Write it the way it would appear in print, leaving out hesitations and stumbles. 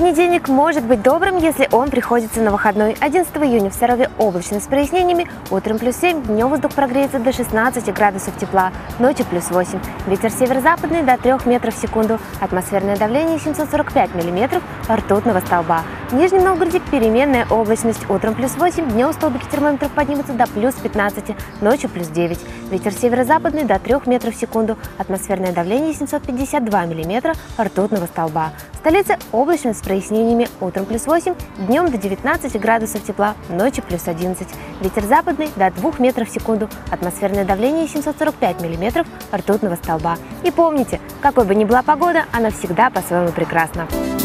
Понедельник может быть добрым, если он приходится на выходной. 11 июня в Сарове облачно с прояснениями. Утром +7, днем воздух прогреется до 16 градусов тепла, ночью +8. Ветер северо-западный до 3 метров в секунду. Атмосферное давление 745 миллиметров ртутного столба. В Нижнем Новгороде переменная облачность. Утром +8, днем столбики термометров поднимутся до +15, ночью +9. Ветер северо-западный до 3 метров в секунду. Атмосферное давление 752 миллиметра ртутного столба. В столице облачно с прояснениями. Утром +8, днем до 19 градусов тепла, ночью +11. Ветер западный до 2 метров в секунду. Атмосферное давление 745 миллиметров ртутного столба. И помните, какой бы ни была погода, она всегда по-своему прекрасна.